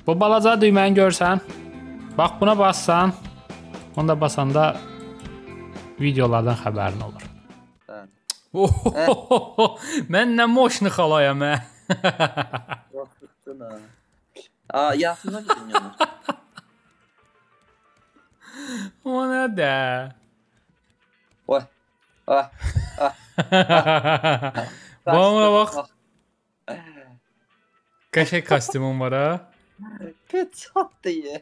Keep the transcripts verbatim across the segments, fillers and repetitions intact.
Bu balaca düyməni görsən. Bax buna bassan. Onda basanda videolardan xəbərin olur. Mən nə moşnu xalayam hə. Yoxdun ha. Aa, yaxından dinləyəm. O nə də? Oy. Ah. Bana bax. Qəşəng kostyumum var ha. Pet çatdı ye.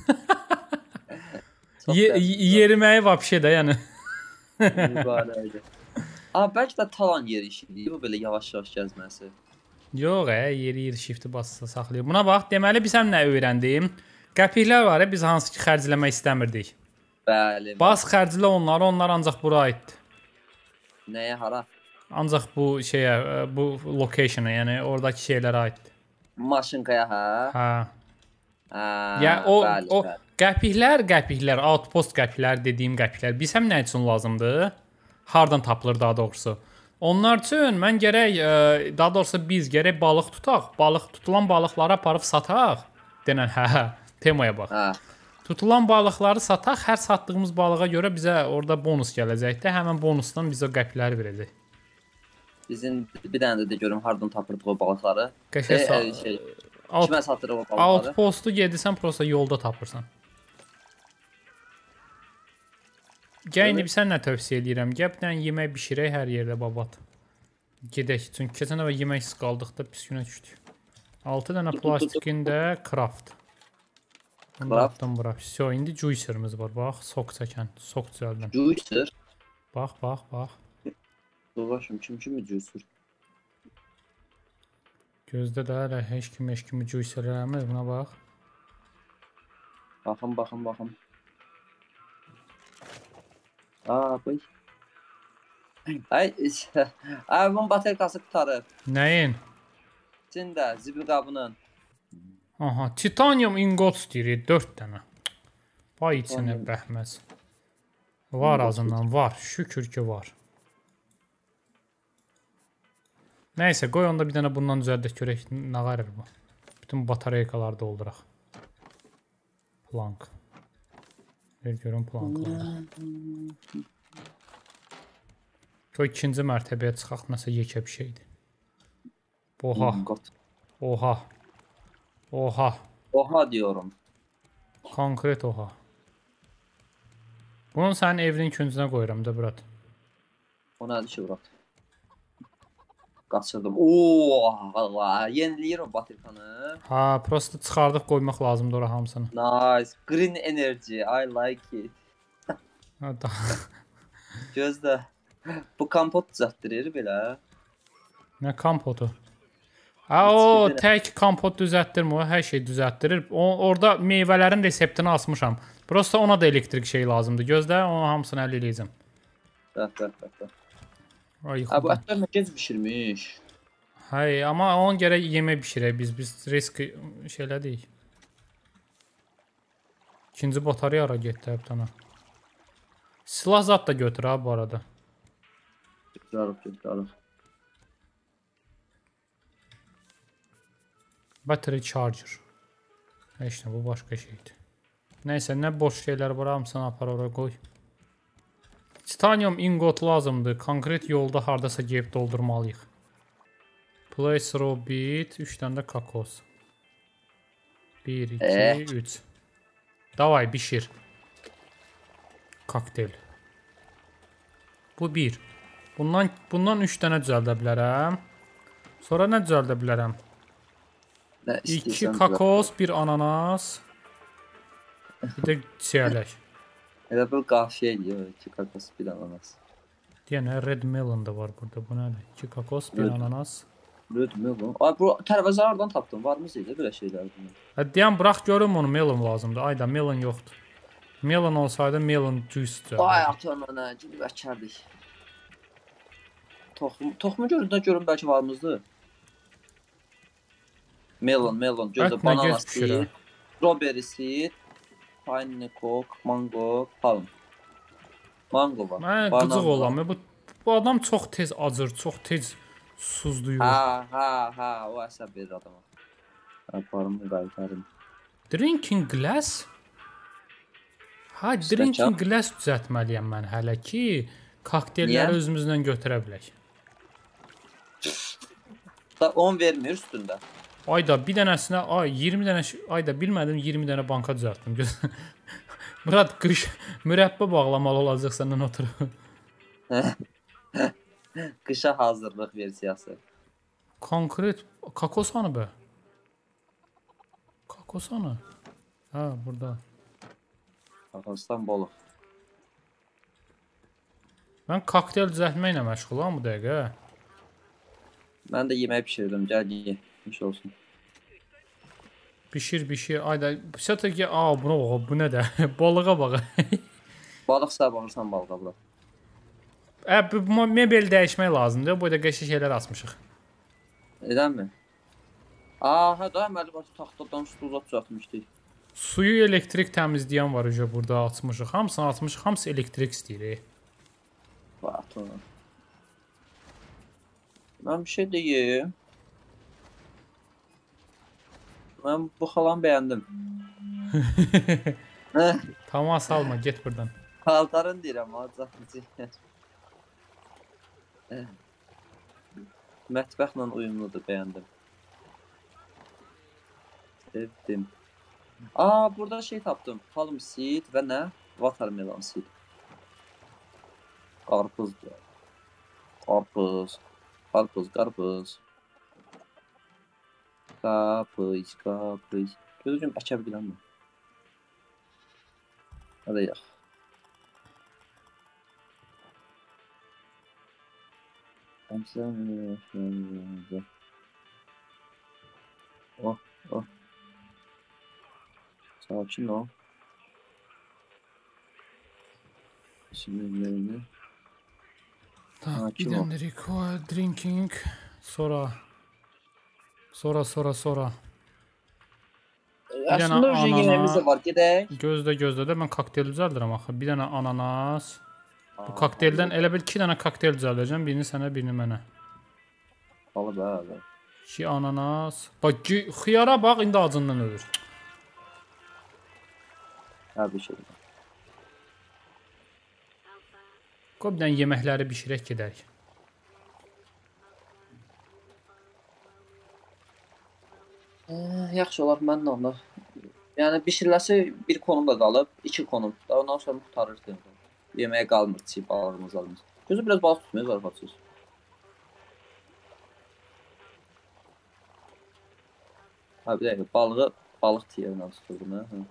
Yeriməyi vapşe də yəni. Mübarəkdir. Aa, bəlkə də talan yeri işidir. Bu belə yavaş-yavaş gəzməsi. Yox, ə, yeri yeri shift bassa saxlayır. Buna bax, deməli biz həm nə öyrəndim? Qəpiklər var, biz hansı ki xərcləmək istəmirdik. Bəli. Bas xərclə onları, onlar ancaq bura aiddir. Nəyə, hara? Ancaq bu şeyə, bu location'a, yəni oradakı şeylərə aiddir. Maşınkaya, hə? Hə. Hə, ya o, bəli, o bəli. qəpiklər, qəpiklər, outpost qəpiklər dediyim qəpiklər bizim nə üçün lazımdır? Hardan tapılır daha doğrusu? Onlar üçün mən gərək, daha doğrusu biz gərək balıq tutaq. Balıq tutulan balıqları aparıb sataq. Denən, hə, hə, temaya bax. Hə. Tutulan balıqları sataq. Hər satdığımız balığa görə bizə orada bonus gələcəkdir. Həmən bonusdan bizə qəpikləri verəcək. Bizim bir dənə də görüm hardan tapırdıq o balıqları. Qəşəng e, e, şey. Out, kimə satırıq o balıqları? Outpostu gedirsən, prosta yolda tapırsan. Gəl indi sən nə tövsiyə edirəm? Gəl bir dənə yemək bişirək hər yerdə babat. Gedək. Çünki keçən dəfə yeməksiz qaldıqda pis günə düşdük. altı dənə plastikin də craft. Craft. Bura. Всё, indi juicerimiz var. Bax, sok çəkən, sok düzəldən. Juicer. Bax, bax, bax. Dolaşım, kim kimi juicer? Gözdə də hələ heç kim heç kimi juicer eləmir. Buna bax. Baxın, baxın, baxın. Aa, qoy. Ay, ay, bunun baterkası qutarıb. Nəyin? İçində, zibil qabının. Aha, titanium ingot istəyirik, dörd dənə. Vay içinə bəhməz. Var azından, var. Şükür ki var. Nəysə, qoy onda bir dənə bundan düzəldək görək, nə qarir bu. Bütün batareykaları dolduraq. Plank. Bir görün plankları. Qoy ikinci mərtəbəyə çıxaq, nəsə yekə bir şeydir. Oha. Oha. Oha. Oha diyorum. Konkret oha. Bunu sənin evinin küncünə qoyuram da, brat. O nədir ki, brat? Qaçırdım. Ooo, Allah. Yeniliyir o batirkanı. Ha, prosta çıxardıq qoymaq lazımdır ora hamısını. Nice. Green energy. I like it. Gözlə. Bu kompot düzəltdirir belə. Nə kompotu? Ha, o tək kompot düzəltdirmir, o hər şey düzəltdirir. Orada meyvələrin reseptini asmışam. Prosta ona da elektrik şey lazımdır. Gözlə, onu hamısını əldə eləyəcəm. Bəh, bəh, bəh, bəh. Ha, bu ətlər nə gec bişirmiş. Hay, amma onun gərək yemək bişirək biz. Biz risk şeylədik. İkinci batareya ara getdi həbdana. Silah zat da götür ha bu arada. Götürərək, götürərək. Battery charger. Heç nə, bu başqa şeydir. Nəysə, nə boş şeylər var, hamısını apar oraya qoy. Titanium ingot lazımdır. Konkret yolda hardasa gəlib doldurmalıyıq. Place raw bit, üç dənə də kakos. bir, iki, üç. Davay, bişir. Kokteyl. Bu bir. Bundan bundan üç dənə düzəldə bilərəm. Sonra nə düzəldə bilərəm? iki kakos, bir ananas. Bir də çiyələk. Elə bir qafiyə eləyir, iki kakos, bir ananas. Deyən, red melon da var burada, bu nədir? iki kakos, bir ananas. Red melon? Ay, bu tərəvəzə hardan tapdın? Varmız elə belə şeylər bunlar? Deyən, burax görüm onu, melon lazımdır. Ayda, melon yoxdur. Melon olsaydı, melon juice. Ay, atın ona, gidib əkərdik. Toxumu göründə görün, bəlkə varmızdır. Melon, melon, gözlə, banana seed, strawberry seed, pineapple, mango, palm. Mango var. Mən qıcıq olam. Bu, bu adam çox tez acır, çox tez suzluyur. Ha, ha, ha, o əsəb verir adama. Aparım, qaytarım. Drinking glass? Ha, Stəkan. drinking glass düzəltməliyəm mən hələ ki, kokteylləri Niyə? özümüzdən götürə bilək. Da on vermir üstündə. Ayda bir dənəsinə, ay iyirmi dənə, ayda bilmədim iyirmi dənə banka düzəltdim. Murad, qış mürəbbə bağlamalı olacaq səndən oturub. Qışa hazırlıq versiyası. Konkret, kakos hanı be? Kakos hanı? Ha, burada. Kakosdan boluq. Mən kokteyl düzəltməklə məşğulam bu dəqiqə. Mən də yemək pişirdim, gəl ye. İş olsun. Bişir, bişir. Ayda, sətə ki, aa, buna bax, bu nə də? Balığa bax. Balıq sabahırsan balığa bula. Ə, bu mebel dəyişmək lazımdır. Bu da qəşəng şeylər asmışıq. Edənmi? Aa, hə da, əməli başı taxtadan stula düzəltmişdik. Suyu elektrik təmizləyən var uca burada açmışıq. Hamısını açmışıq, hamısı elektrik istəyir. Bax, ona. Mən bir şey deyim. Mən bu xalanı bəyəndim. Tamam, salma, get buradan. Paltarın deyirəm, acaqlıcı. Mətbəxlə uyumludur, bəyəndim. Sevdim. Aa, burada şey tapdım. Palm seed və nə? Watermelon seed. Qarpızdır. Qarpız. Qarpız, qarpız. Qarpız, qarpız. Gözüm əkə biləm mi? Hadi yax. Oh, oh. Sakin ol. Şimdi Tak, bir dənə require drinking. Sonra. Sonra, sonra, sonra. Əslində öncə yeməyimiz də var, gedək. Gözlə, gözlə də mən kokteyl düzəldirəm axı. Bir dənə ananas. Bu kokteyldən elə bil iki dənə kokteyl düzəldəcəm. Birini sənə, birini mənə. Balı bəli. İki ananas. Bax, xiyara bax, indi acından ölür. Hə, bir şey. Qoy bir dənə yeməkləri bişirək gedək. Yaxşı olar, mən də onda. Yəni, bişiriləsi bir konum da qalıb, iki konum. Daha ondan sonra qurtarır. Yeməyə qalmır, çiğ balığımız almır. Gözü biraz balıq tutmuyor, zarafatsız. Ha, bir dəqiqə, balığı balıq tiyərinə tuturdum, hə?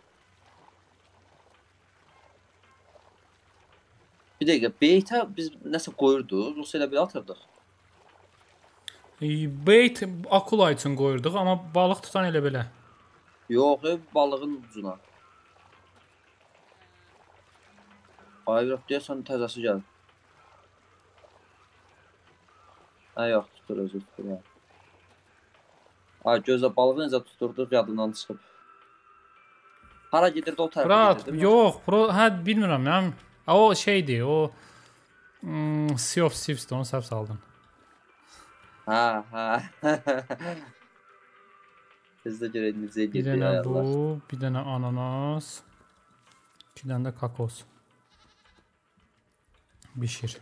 Bir dəqiqə, beytə biz nəsə qoyurduq, yoxsa elə bir atırdıq? Beyt akula üçün qoyurduq, amma balıq tutan elə belə. Yox, balığın ucuna. Ay, yox, deyəsən təzəsi gəlir. Hə, yox, tutur, özü tutur, hə. Ay, gözlə, balığı necə tuturduq, yadından çıxıb. Hara gedirdi, o tərəfə Murat, gedirdi? yox, bro, hə, bilmirəm, yəni. O şeydir, o hmm, Sea of Thieves'dir, onu səhv saldım. Hə, hə. Biz də görək necə Bir gedir dənə ayarlar. bu, bir dənə ananas, iki dənə də kakos. Bişir.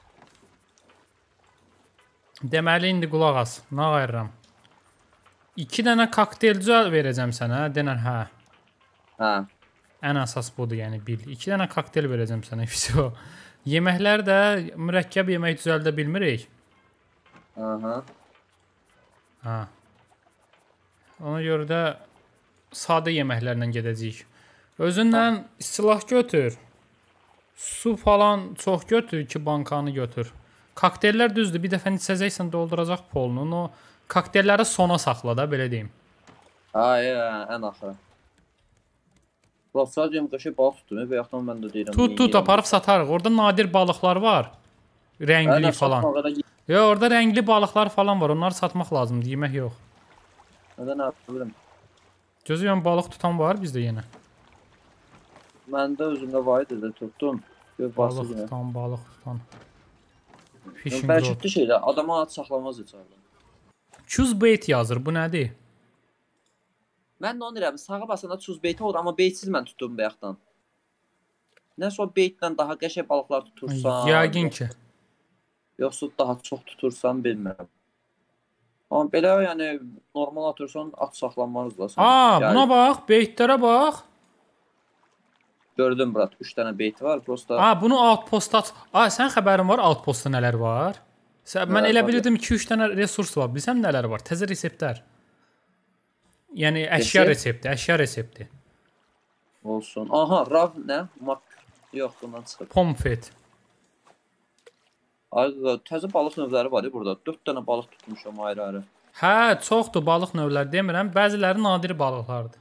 Deməli, indi qulaq as, nə ayırıram? İki dənə kokteyl düzəl verəcəm sənə, denən hə. Hə. Ən əsas budur, yəni bil. İki dənə kokteyl verəcəm sənə, fiso. Yeməklər də mürəkkəb yemək düzəldə bilmirik. Aha. Hə. Ona görə də sadə yeməklərlə gedəcəyik. Özündən silah götür. Su falan çox götür, iki bankanı götür. Kokteyllər düzdür, bir dəfə içəcəksən, dolduracaq polunun. O kokteylləri sona saxla da, belə deyim. Ay, ən axıra. Rafsar deyəm, qəşək balıq tutdum, və yaxdan mən də deyirəm. Tut, tut, aparıb satarıq. Orada nadir balıqlar var. Rəngli falan. Yox, orada rəngli balıqlar falan var. Onları satmaq lazımdır, yemək yox. Nədən nə bilirəm. Gözləyəm, balıq tutan var bizdə yenə. Məndə özümdə var idi də tutdum. Balıq tutan, balıq tutan. Fishing rod. Bəlkətli şeylər, adama at saxlamaz heç arada. Choose bait yazır, bu nədir? Mən də onu deyirəm, sağa basanda tuz beyti olur, amma beytsiz mən tutdum bayaqdan. Nəsə o beytlə daha qəşəng balıqlar tutursan. Yəqin ki. Yoxsa daha çox tutursan, bilmirəm. Amma belə yəni normal atırsan, at saxlanmaz da. Aa, buna bax, beytlərə bax. Gördüm Murat, üç dənə beyti var, prosta. Aa, bunu outpost at. Aa, sən xəbərin var outpostda nələr var? Sən, mən elə bilirdim iki üç dənə resurs var. Bilsəm nələr var? Təzə reseptlər. Yəni əşya resepti, əşya resepti. Olsun. Aha, rav nə? Mak. Yox, bundan çıxır. Pomfet. Ay, təzə balıq növləri var ya burada. dörd dənə balıq tutmuşam ayrı-ayrı. Hə, çoxdur balıq növləri demirəm. Bəziləri nadir balıqlardır.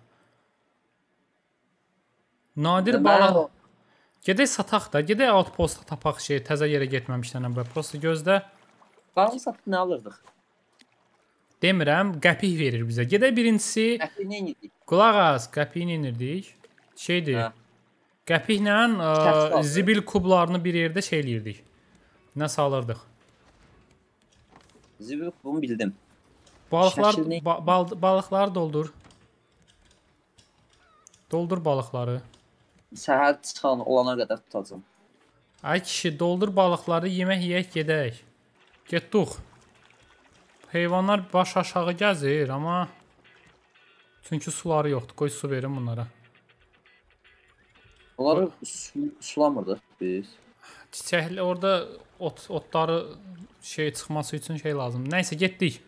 Nadir balıq. Gedək sataq da, gedək outposta tapaq şey, təzə yerə getməmişdən əvvəl. Prosta gözlə. Balığı satıb nə alırdıq? Demirəm, qəpik verir bizə. Gedək birincisi. Qəpik nə edirdik? Qulaq as, qəpiyi nə edirdik? Şeydir. Hə. Qəpiklə ə, zibil kublarını bir yerdə şey eləyirdik. Nə salırdıq? Zibil kubunu bildim. Balıqlar ba bal balıqları doldur. Doldur balıqları. Səhər çıxan olana qədər tutacağam. Ay kişi, doldur balıqları, yemək yeyək, gedək. Getdik. Heyvanlar baş aşağı gəzir, amma çünki suları yoxdur. Qoy su verin bunlara. Onları su sulamırdıq biz. Çiçəkli orada ot otları şey çıxması üçün şey lazımdır. Nəysə getdik.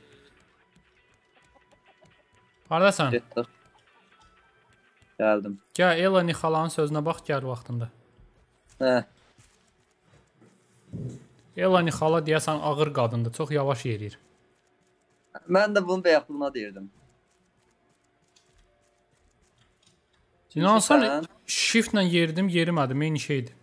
Hardasan? Getdik. Gəldim. Gəl Ela Nixalanın sözünə bax, gəl vaxtında. Hə. Ela Nixala deyəsən ağır qadındır, çox yavaş yeriyir. Mən də bunu bayaqlığına deyirdim. İnansan shiftlə yerdim, yerimədim, eyni şeydir.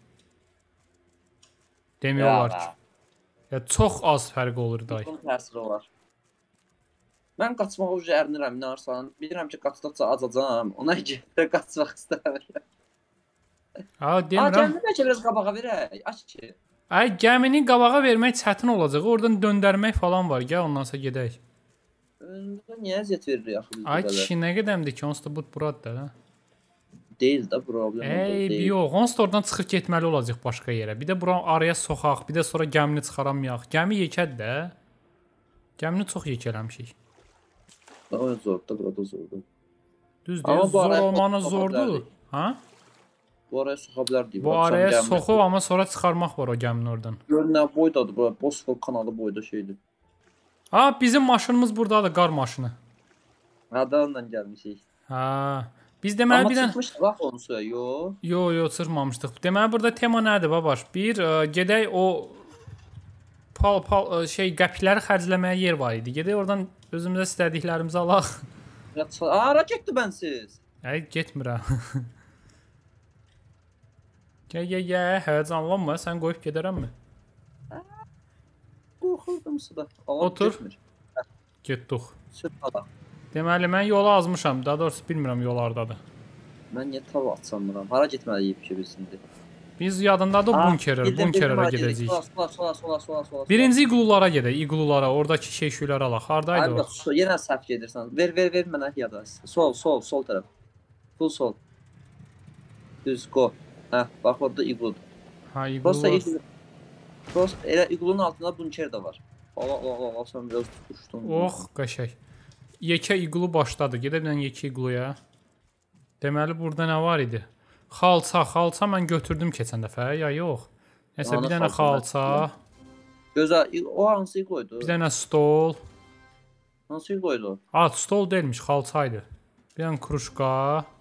Demiyorlar ki. Ya çox az fərq olur day. Bunun təsiri var. Mən qaçmağa ucu ərinirəm, nə arsan. Bilirəm ki, qaçdıqca azacam. Ona görə qaçmaq istəmirəm. Ha, demirəm. Ha, gəmini bəlkə biraz qabağa verək. Aç ki. Ay, gəmini qabağa vermək çətin olacaq. Oradan döndərmək falan var. Gəl ondan sonra gedək. Niyə əziyyət veririk axı biz bu Ay qədər? kişi, nə qədəmdir ki, onsuz da bu buradır da. Deyil də problem Ey, deyil. yox, onsuz da oradan çıxıb getməli olacaq başqa yerə. Bir də bura araya soxaq, bir də sonra gəmini çıxaramayaq. Gəmi yekədir də. Gəmini çox yekələmişik. O zordur, burada zordur. Düzdür, zor olmanı zordur. Ha? Bu araya soxa bilər deyib. Bu araya soxub, amma sonra çıxarmaq var o gəmini oradan. Gör nə boydadır bura, Bosfor kanalı boyda şeydir. Ha, bizim maşınımız buradadır, qar maşını. Adanla gəlmişik. Ha. Biz deməli Amma bir dənə çıxmışdı bax onu suya, yo. Yo, yo, çıxmamışdıq. Deməli burada tema nədir babaş? Bir, ə, gedək o pal pal ə, şey qəpikləri xərcləməyə yer var idi. Gedək oradan özümüzə istədiklərimizi alaq. Aa, raketdir bənsiz. Ay, getmirəm. Gəl, gəl, gəl, həyəcanlanma, sən qoyub gedərəmmi? Qorxurdum suda. Otur. Getdik. Süt ala. Deməli mən yola azmışam. Daha doğrusu bilmirəm yol hardadır. Mən niyə tava atsamıram? Hara getməliyik ki biz indi? Biz yadındadır bunkerə, bunkerə gedəcəyik. Sola, sola, sola, sola, sola. Birinci iglulara gedək, iglulara, oradakı şey-şüyləri alaq. Hardaydı o? Ay, yenə səhv gedirsən. Ver, ver, ver mənə yada. Sol, sol, sol tərəf. Full sol. Düz, go. Hə, bax orada igludur. Ha, Prosta iglular. iglu. Prosta elə iglunun altında bunker də var. Allah, Allah, Allah, sən biraz tutuşdun. Oh, qəşəng. Yekə iglu başladı. Gedə bilən yekə igluya. Deməli burada nə var idi? Xalça, xalça mən götürdüm keçən dəfə, ya yox. Nəsə bir dənə xalça. Gözəl, o hansı qoydu? Bir dənə stol. Hansı qoydu? A, stol deyilmiş, xalçaydı. Bir dənə kruşka.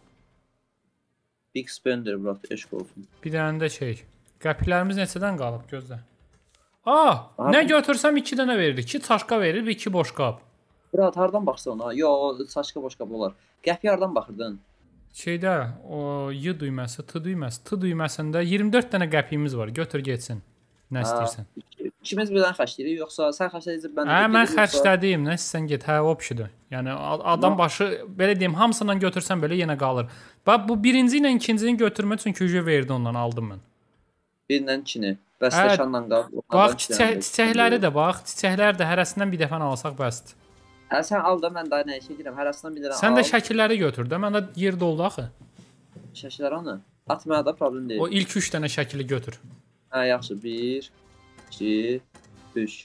Big Spender, brat, eşq olsun. Bir dənə də şey. Qəpiklərimiz neçədən qalıb, gözlə. A, nə götürsəm iki dənə verir. İki çaşka verir, iki boş qab. Brat, hardan baxsan ona? Yo, çaşka boş qab olar. Qəpi hardan baxırdın? Şeydə, o Y düyməsi, T düyməsi, T düyməsində iyirmi dörd dənə qəpiyimiz var. Götür getsin. Nə istəyirsən? İkimiz birdən xərcləyirik, yoxsa sən xərcləyəcək mən də? Hə, mən xərclədim. Nə istəsən get. Hə, opşidir. Yəni adam başı belə deyim, hamısından götürsən belə yenə qalır. Bax bu birinci ilə ikincini götürmə çünki ücə verdi ondan aldım mən. Birindən ikini. Bəstəşanla qal. Bax çiçək, çiçəkləri də bax, çiçəklər də hərəsindən bir dəfə alsaq bəsdir. Hə sən al da mən daha nə işə girəm. Hərəsindən bir dənə al. Sən də şəkilləri götür də. Məndə yer doldu axı. Şəkillər onu. Atmaya da problem deyil. O ilk üç dənə şəkili götür. Hə yaxşı. bir, iki, üç.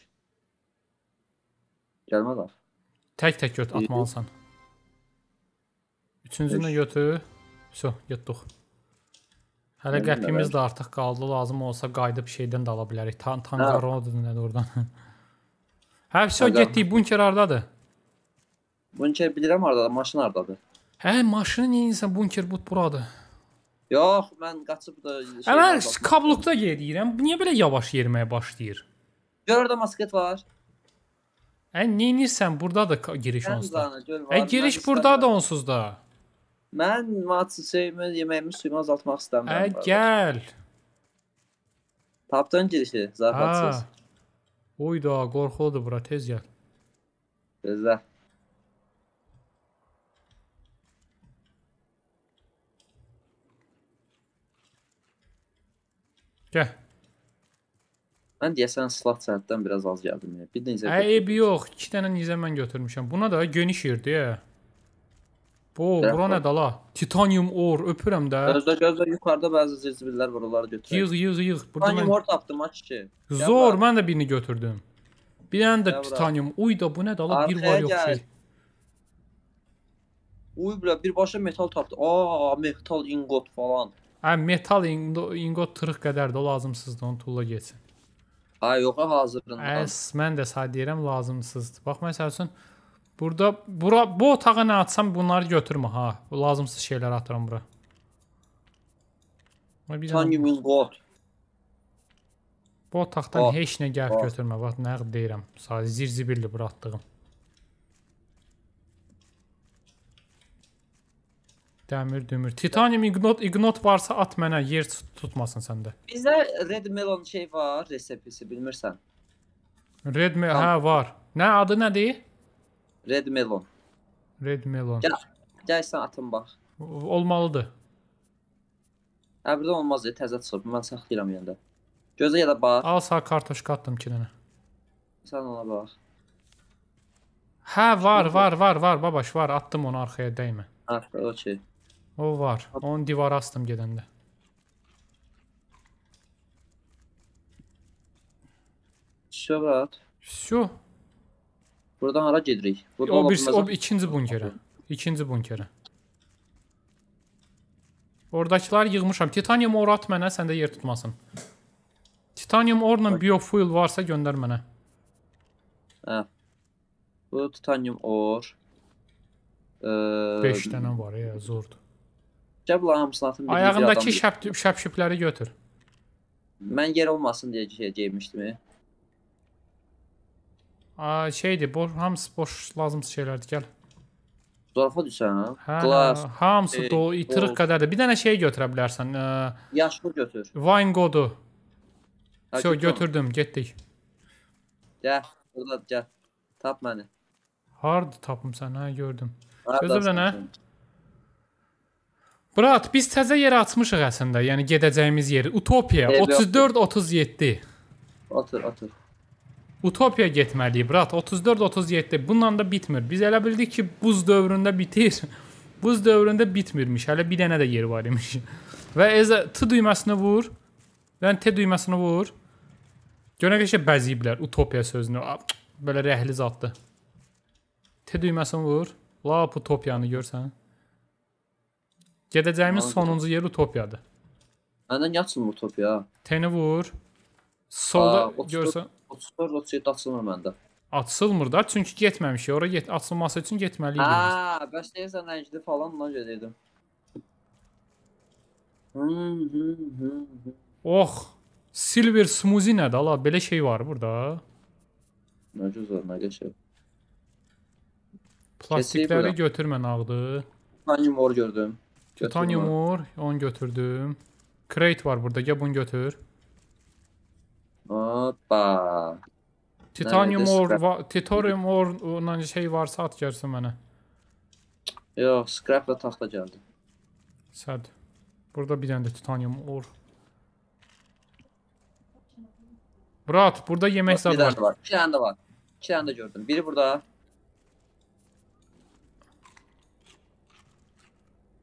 Gəlmədi. Tək-tək götür atmalısan. Üçüncünü də götür. So, getdik. Hələ qəpimiz də artıq qaldı. Lazım olsa qayıdıb şeydən də ala bilərik. Tangarodur nədir oradan. Hə, so getdik. Bunker hardadır? Bunker bilirəm hardadır. Maşın hardadır? Hə, maşını niyə insən bunker but buradır? Yox, mən qaçıb da şey. Hə, mən kablukda gedirəm. Niyə belə yavaş yeriməyə başlayır? Gör orada masket var. Hə, niyə inirsən? Buradadır giriş onsuz da. Hə, giriş buradadır onsuz da. Mən matı şeyimi, yeməyimi, suyumu azaltmaq istəmirəm. Hə, gəl. Tapdın girişi, zarafatsız. Oyda, qorxuludur bura, tez gəl. Gözlə. Gəl. Mən deyəsən silah cəhətdən biraz az gəldim. Bir nizə Hə, ebi yox. İki dənə nizə mən götürmüşəm. Buna da geniş yerdir, ya. Bu, bura nə dala? Titanium or, öpürəm də. Gözlə, gözlə, yuxarıda bəzi zirzibillər var, onları götürək. Yığ, yığ, yığ. Titanium or tapdım, aç ki. Zor, mən də birini götürdüm. Bir dənə də titanium. Uy da, bu nə dala? Bir var yox şey. Uy, bilə, birbaşa metal tapdı. Aa, metal ingot falan. Hə, metal ingot tırıq qədərdir, o lazımsızdır, onu tulla geçsin. Ay, yox, hazırında. Əs, mən də sağ deyirəm, lazımsızdır. Bax, məsəl üçün, burada, bura, bu otağa nə atsam, bunları götürmə, ha. Bu lazımsız şeyləri atıram bura. Titanium ingot. Bu otaqdan heç nə gəlib götürmə, bax, nə deyirəm. Sadəcə zirzibilli bura atdığım. Dəmir, dümür. Titanium ignot, ignot varsa at mənə, yer tutmasın səndə. Bizdə red melon şey var, resepisi, bilmirsən. Red melon, hə, var. Nə, adı nədir? Red melon. Red melon. Gəl, gəl sən atın bax. Olmalıdır. Hə, birdən olmaz, təzə çıxıb, mən saxlayıram yəndə. Gözə ya da bax. Al, sağ kartoşka attım iki dənə. Sən ona bax. Hə, var, var, var, var, babaş, var. Attım onu arxaya dəymə. Hə, okey. O var. Onu divara astım gedəndə. Şörat. Şu. Buradan hara gedirik? Burada o, bir, o ikinci bunkerə. İkinci bunkerə. Oradakılar yığmışam. Titanium or at mənə, səndə yer tutmasın. Titanium orla biofuel varsa göndər mənə. Hə. Bu titanium or. beş dənə var ya, zordur. Gəl bunların hamısını atın. Ayağındakı şəpşipləri götür. Mən yer olmasın deyə şey geymişdim. Şeydir, hamısı boş lazımsız şeylərdir, gəl. Zarafa düşsən, hə? Glass. Hamısı itırıq qədərdir. Bir dənə şey götürə bilərsən. Yaşlı götür. Wine godu. Söy, götürdüm, getdik. Gəl, burada gəl. Tap məni. Hardı tapım sən, hə, gördüm. Gözlə nə? Brat, biz təzə yerə açmışıq əslində, yəni gedəcəyimiz yeri. Utopiya, otuz dörd otuz yeddi. Atır, atır. Utopiya getməliyik, brat, otuz dörd otuz yeddi. Bununla da bitmir. Biz elə bildik ki, buz dövründə bitir. Buz dövründə bitmirmiş, hələ bir dənə də yer var imiş. Və ezə T düyməsini vur. Yəni T düyməsini vur. Görən qəşə bəziyiblər Utopiya sözünü. Belə rəhli zaddır. T düyməsini vur. Lap Utopiyanı görsən. Gedəcəyimiz sonuncu yer Utopiyadır. Məndən açılmır Utopiya. T-ni vur. Solda görsən. otuz dörd otuz yeddi açılmır məndə. Açılmır da, çünki getməmişik. Ora get açılması üçün getməliyik. Hə, bəs deyirsən rəngli falan ondan gedirdim. Oh, silver smoothie nədir ala? Belə şey var burada. Nə gözəl, nə qəşəng. Plastikləri götürmə nağdı. Titanium or gördüm. Titanium or, onu götürdüm. Crate var burada, gəl bunu götür. Hoppa. Titanium or, titanium or şey varsa at gəlsin mənə. Yox, scrapla taxta gəldi. Səd. Burada bir dənə də titanium or. Brat, burada yemək zad var. İki dənə də var. İki dənə də gördüm. Biri burada.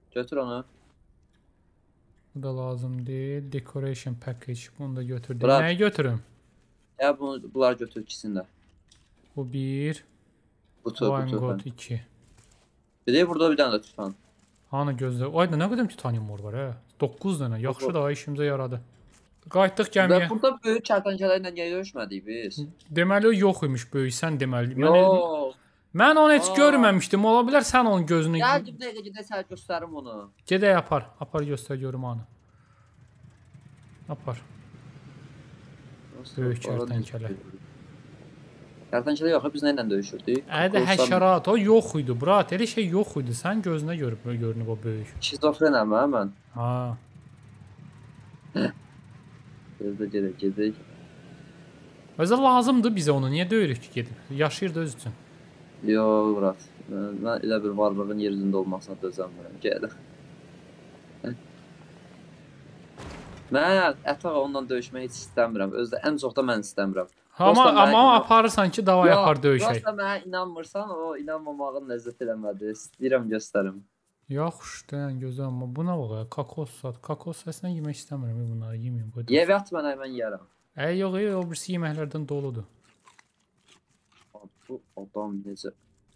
Götür onu. Bu da lazım deyil. Decoration package. Bunu da götürdüm. Bırak. Nəyi götürüm? Ya bunu, bunlar götür ikisini də. Bu bir. Butu, Wine butu. God iki. Bir de burada bir dənə də tüfan. Hanı gözlə. Ayda nə qədər titanium var hə? doqquz dənə. Yaxşı da işimizə yaradı. Qayıtdıq gəmiyə. Və burada böyük kərtənkələ ilə niyə görüşmədik biz? Deməli o yox imiş böyük. Sən deməli. Mən, Yox. mən onu heç Aa. görməmişdim. Ola bilər sən onun gözünü. Gəl bir dəqiqə gedə sən göstərim onu. Gedək apar. Apar göstər görüm anı. Apar. Böyük kərtənkələ. Kərtənkələ yox, biz nə ilə döyüşürdük? Ədə həşərat o yox idi. Brat, elə şey yox idi. Sən gözünə görüb görünüb o böyük. Şizofrenəm hə mən. Ha. Gözdə gedək, gedək. Özə lazımdır bizə onu. Niyə döyürük ki gedib? Yaşayır da öz üçün. Yox, Murat. Mən, mən elə bir varlığın yer üzündə olmasına dözəmirəm. Gəl. Mən ətağa onunla döyüşmək heç istəmirəm. Özdə ən çox da mən istəmirəm. Amma Dostlar, amma mən- aparırsan ki, davay Yox, apar döyüşək. Dostlar mənə inanmırsan, o inanmamağın ləzzət eləmədi. İstəyirəm göstərim. Yaxşı, dən gözəl amma buna bax, kakos sat. Kakos səsinə yemək istəmirəm bunları, yeməyim qoydum. Yev at mənə mən yeyərəm. Ə yox, yox, o birisi yeməklərdən doludur. Bu adam necə?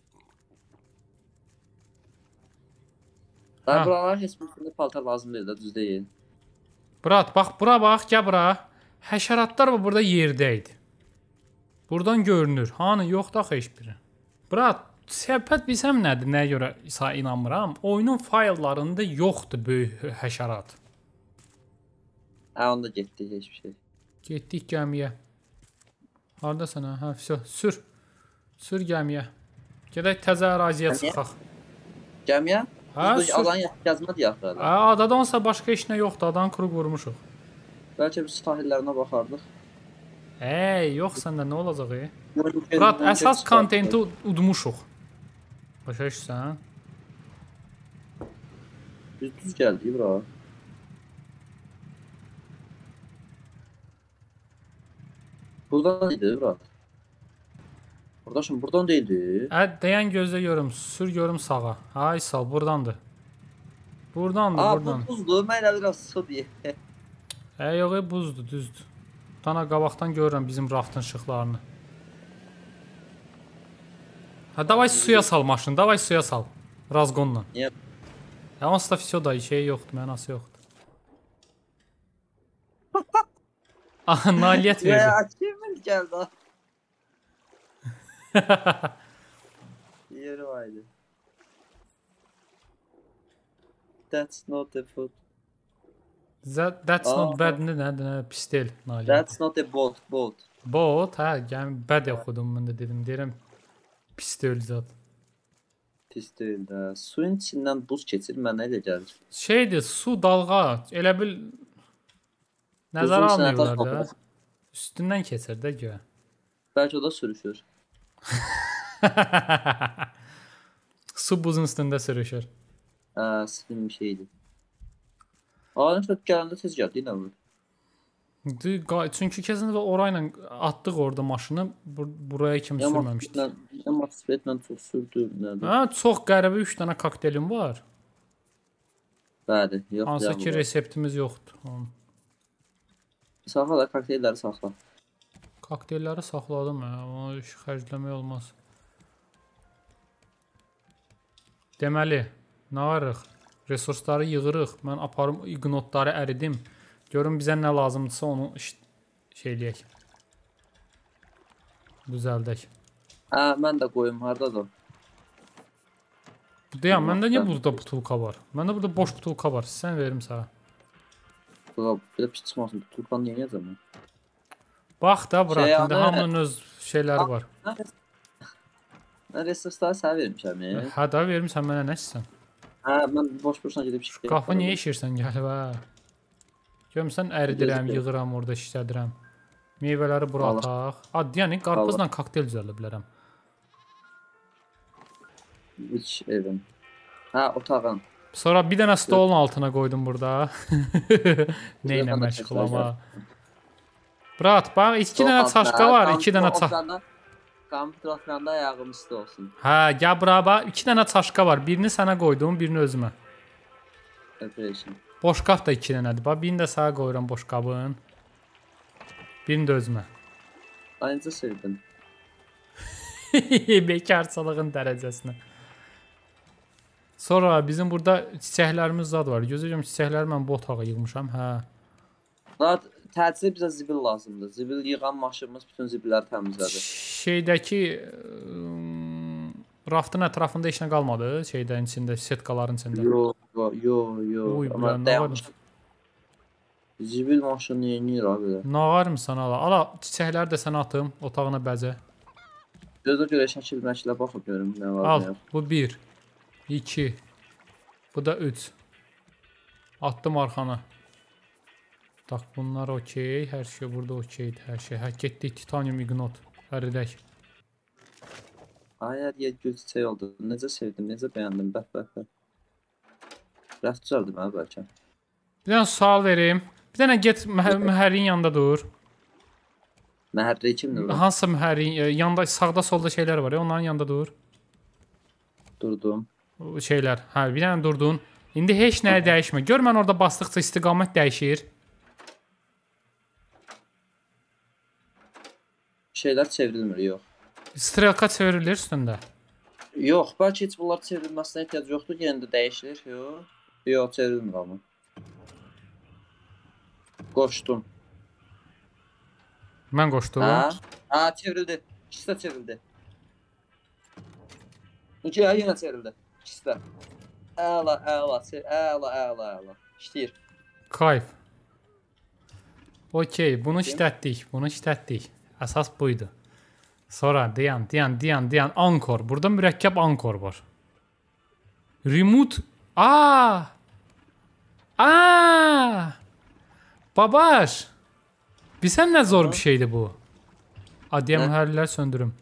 Daha Ha. buralar heç bir paltar lazım deyil də, düz deyil. Brat, bax bura bax, gəl bura. Həşəratlar bu burada yerdə idi. Buradan görünür. Hanı yoxdur axı heç biri. Brat, söhbət bilsəm nədir, nəyə görə isə inanmıram. Oyunun fayllarında yoxdur böyük həşərat. Hə, onda getdik heç bir şey. Getdik gəmiyə. Hardasan ha? Hə, vəsə, sür. Sür gəmiyə. Gedək təzə əraziyə Gəmiyə? çıxaq. Gəmiyə? Hə, Biz sür. alan gəzmə deyək hələ. Hə, adadansa başqa heç nə yoxdur. Adanı quru qurmuşuq. Bəlkə biz sahillərinə baxardıq. Ey, yox səndə nə olacaq e? Brat, əsas kontenti udmuşuq. Başa düşsən? Biz düz gəldik bura. Buradan idi bura. Qardaşım, buradan değildi. Hə, deyən gözlə görüm, sür görüm sağa. Ay sal, burdandır. Burdandır, Aa, burdan. bu buzdur. Mən elə biraz su deyə. Hə, yox, e, buzdur, düzdür. Dana qabaqdan görürəm bizim raftın işıqlarını. Hə, davay suya sal maşını, davay suya sal. Razgonla. Niyə? Hə, onsuz da fisyo da şey yoxdur, mənası yoxdur. Aha, nailiyyət verdi. Ya, kim gəldi? Yeri vardı. That's not a food. That, that's not Aa. bad, nə, nə, nə, pis deyil nailiyyət. That's not a boat. Boat. Bot, hə, yəni bəd oxudum mən də dedim, deyirəm pis deyil zat. Pis deyil də. Suyun içindən buz keçir, mənə elə gəlir. Şeydir, su dalğa, elə bil nəzərə Buzun içinə almıyorlar daş da. batır. Üstündən keçir də göyə. Bəlkə o da sürüşür. Su buzun üstündə sürüşür. Hə, sizin bir şeydir. Aa, nə çox gələndə tez gəldi, nə bu? Dü- qa- Çünki kesinlikle orayla atdıq orada maşını, bur buraya kimi sürməmişdik. Ya motosikletlə çox sürdü, nədir? Hə, çox qəribə üç dənə kokteylim var. Bəli, yox. Hansı ki reseptimiz yoxdur. Onun. Saxla da kokteylləri saxla. Kokteylləri saxladım, hə, onu iş xərcləmək olmaz. Deməli, nə varıq? Resursları yığırıq. Mən aparım ignotları əridim. Görün bizə nə lazımdırsa onu şey eləyək. Düzəldək. Hə, mən də qoyum, hardadır? Deyəm, məndə niyə burada butulka var? Məndə burada boş butulka var. Sən verim sənə. Bura bir də pis çıxmasın, butulkanı niyə yeyəcəm mən? Bax da, bırak. Şey, İndi yani- hamının öz şeyləri var. Mən resursları sənə vermişəm. e. Hə, da verim sən mənə nə istəsən? Hə, mən boş-boşuna gedib şey. Qafı niyə işirsən gəlib hə? Görmüsən əridirəm, Gözükür. yığıram orada işlədirəm. Meyvələri bura Allah. ataq. Ad, yəni qarpızla kokteyl düzəldə bilərəm. İç evim. Hə, otağın. Sonra bir dənə stolun altına qoydum burada. Neylə məşğulama. Brat, bax iki dənə çaşka var, iki dənə çaş. Kompüter oturanda ayağım üstə olsun. Hə, gəl bura bax, iki dənə çaşka var. Birini sənə qoydum, birini özümə. Depression. Boşqab da iki dənədir. Bax, birini də sağa qoyuram boşqabın. Birini də özümə. Aynıca sevdim. Bekarçılığın dərəcəsinə. Sonra bizim burada çiçəklərimiz zad var. Gözləyirəm çiçəkləri mən bu otağa yığmışam. Hə. Zat təcili bizə zibil lazımdır. Zibil yığan maşınımız bütün zibilləri təmizlədi. Şeydəki raftın ətrafında heç nə qalmadı. Şeydən içində, setkaların içində. Yox, yox, yox. Uy, Amma nə dayanmış. Zibil maşını yeniyir abi. Nə var mı sana ala? Ala çiçəkləri də sənə atım otağına bəzə. Gözə görə şəkil məklə baxıb görüm nə var. Al, bu bir, iki, bu da üç. Attım arxana. Tak, bunlar okey. Hər şey burada okeydir. Hər şey. Hə, getdik titanium ignot. Əridək. Ay, yer gül çiçək oldu. Necə sevdim, necə bəyəndim. Bəh, bəh, bəh. Rəft düzəldim hə, bəlkə. Bir dənə sual verim. Bir dənə get mühərrin yanında dur. Məhərri kimdir bu? Hansısa mühərrin yanında, sağda solda şeylər var ya, onların yanında dur. Durdum. Şeylər. Hə, bir dənə durdun. İndi heç nəyə dəyişmə. Gör mən orada basdıqca istiqamət dəyişir. Şeylər çevrilmir, yox. Strelka çevrilir üstündə. Yox, bəlkə heç bunlar çevrilməsinə ehtiyac yoxdur ki, yəni dəyişilir, yox. Yox, çevrilmir amma. Qoşdum. Mən qoşdum. Hə? Hə, çevrildi. İkisi də çevrildi. İki, hə, yenə çevrildi. İkisi də. Əla, əla, əla, əla, əla. İşləyir. Kayf. Okey, bunu işlətdik, bunu işlətdik. Əsas buydu. Sonra dayan, dayan, dayan, dayan. Ankor. Burada mürəkkəb ankor var. Remote. Aa! Aa! Babaş. Bilsən nə zor bir şeydir bu? Adiyə mühərrilər söndürüm.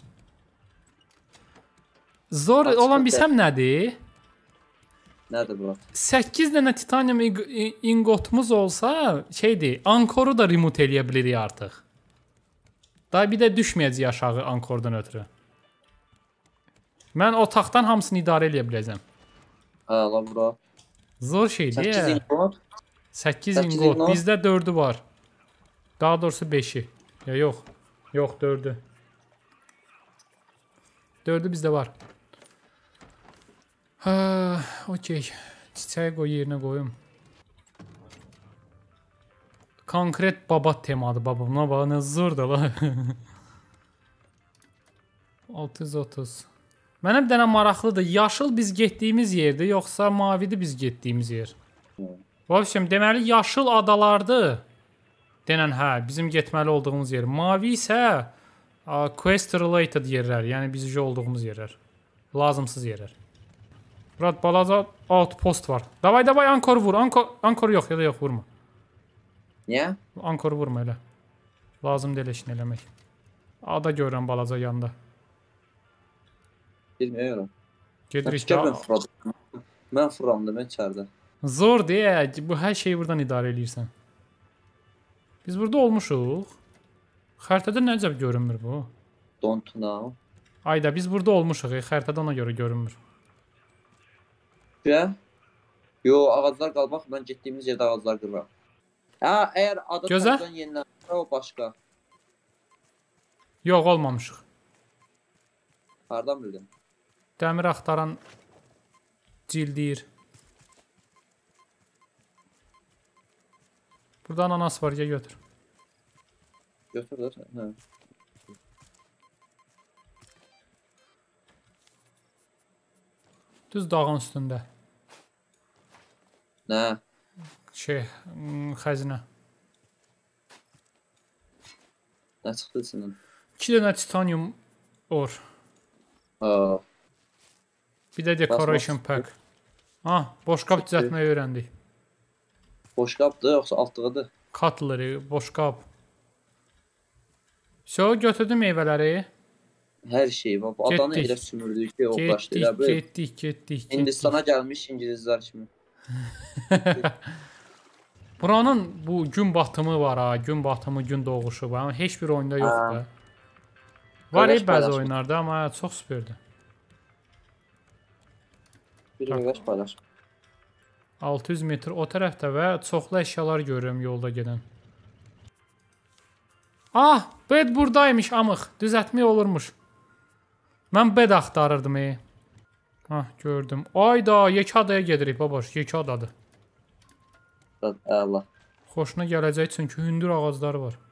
Zor Açıq olan də. bilsəm nədir? Nədir bu? səkkiz dənə titanium ingotumuz olsa, şeydir, ankoru da remote eləyə bilirik artıq. Daha bir də düşməyəcək aşağı ankordan ötürü. Mən otaqdan hamısını idarə eləyə biləcəm. Hə, la bura. Zor şeydir ya. səkkiz ingot. səkkiz səkkiz ingot. ingot. Bizdə dördü var. Daha doğrusu beşi. Ya yox. Yox, dördü. Dördü bizdə var. Hə, okey. Çiçəyi qoy yerinə qoyum. Konkret babat temadır babamla. Bax, nə zordur la. altı yüz otuz. Mənə bir dənə maraqlıdır. Yaşıl biz getdiyimiz yerdir, yoxsa mavidir biz getdiyimiz yer? Vəbşəm, deməli yaşıl adalardır. Denən hə, bizim getməli olduğumuz yer. Mavi isə quest related yerlər, yəni biz olduğumuz yerlər. Lazımsız yerlər. Burada balaca outpost var. Davay davay ankor vur. Ankor, ankor yox ya da yox vurma. Niyə? Ankoru vurma elə. Lazım deyil işini eləmək. Ada görürəm balaca yanında. Bilmiyorum. Gedirik Gəl mən də. fırladım. Mən fırlandım içəridə. Zor deyə, bu hər şeyi buradan idarə edirsən. Biz burada olmuşuq. Xəritədə necə görünmür bu? Don't know. Ayda biz burada olmuşuq, xəritədə ona görə görünmür. Gəl. Yo, ağaclar qalmaq, mən getdiyimiz yerdə ağaclar qırıram. Hə, əgər ada Gözə? tərəfdən yenilənsə o başqa. Yox, olmamışıq. Hardan bildin? Dəmir axtaran cildiyir. Burada ananas var, ya götür. Götür da. Hə. Düz dağın üstündə. Nə? Şey, xəzinə. Nə çıxdı içindən? İki dənə titanium ore. Aa, Bir də decoration Basmaq. pack. Ah, boşqab Çok düzəltməyi öyrəndik. boşqabdır yoxsa altlığıdır? Cutlery, boşqab. So, götürdü meyvələri. Hər şey var. Bu adanı Getdik. elə sümürdük ki, o Getdik, başlayır. Getdik, getdik, getdik. Hindistana gəlmiş İngilizlər kimi. Buranın bu gün batımı var ha, gün batımı, gün doğuşu var. Amma heç bir oyunda yoxdur. Ha. Var ya Paylaş, bəzi paylaş. oyunlarda, amma çox süperdir. Bir məqaş paylaş. altı yüz metr o tərəfdə və çoxlu əşyalar görürəm yolda gedən. Ah, bed buradaymış amıq. Düzəltmək olurmuş. Mən bed axtarırdım. E. Ah, gördüm. Ayda, Yekadaya gedirik babaş. Yekadadır. Allah. Xoşuna gələcək çünki hündür ağacları var.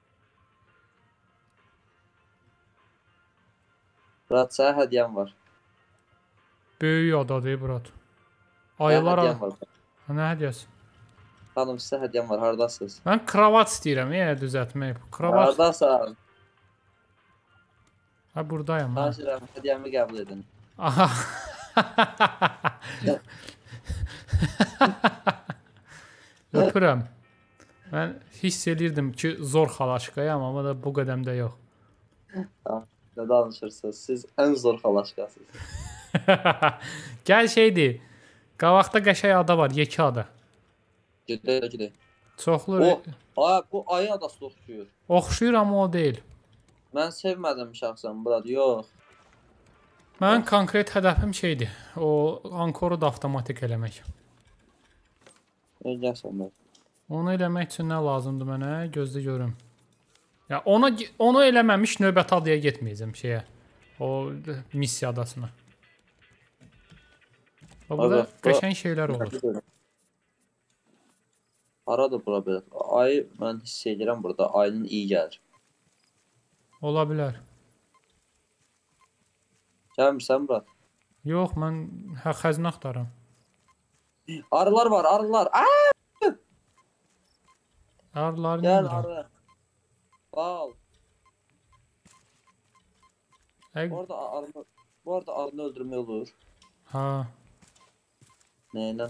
Murat, sənə hədiyyəm var. Böyük adadır, Murat. Ayılar... Hədiyyəm var. Nə hədiyyəsi? Xanım, sizə hədiyyəm var. Haradasınız? Mən kravat istəyirəm, yenə düzəltmək. Kravat... Haradasan? Ha, buradayım. Tanışıram, hədiyyəmi qəbul edin. Aha. Öpürəm. Mən hiss edirdim ki, zor xalaşqayam, amma da bu qədəmdə yox. Nə danışırsınız? Siz ən zor xalaşqasınız. Gəl şeydir. Qavaqda qəşəng ada var, Yekada. Gedək, gedək. Çoxlu... O, ay, bu ayı adası oxşuyur. Oxşuyur, amma o deyil. Mən sevmədim şəxsən, burada, yox. Mənim konkret hədəfim şeydir, o Ankoru da avtomatik eləmək. Gəlsən mən. Onu eləmək üçün nə lazımdır mənə? Gözlə görüm. Ya onu onu eləməmiş növbəti adaya getməyəcəm şeyə. O missiya adasına. Burada qəşəng şeylər olur. Haradır bura belə? Ayı mən hiss edirəm burada. Ayının iyi gəlir. Ola bilər. Gəlmirsən Murat? Yox, mən hə xəzinə axtarıram. Arılar var, arılar. Aa! Arılar nə? Gəl arı. Bal. Əq... Bu arada arını, bu arada arını öldürmək olur. Ha. Nəylə?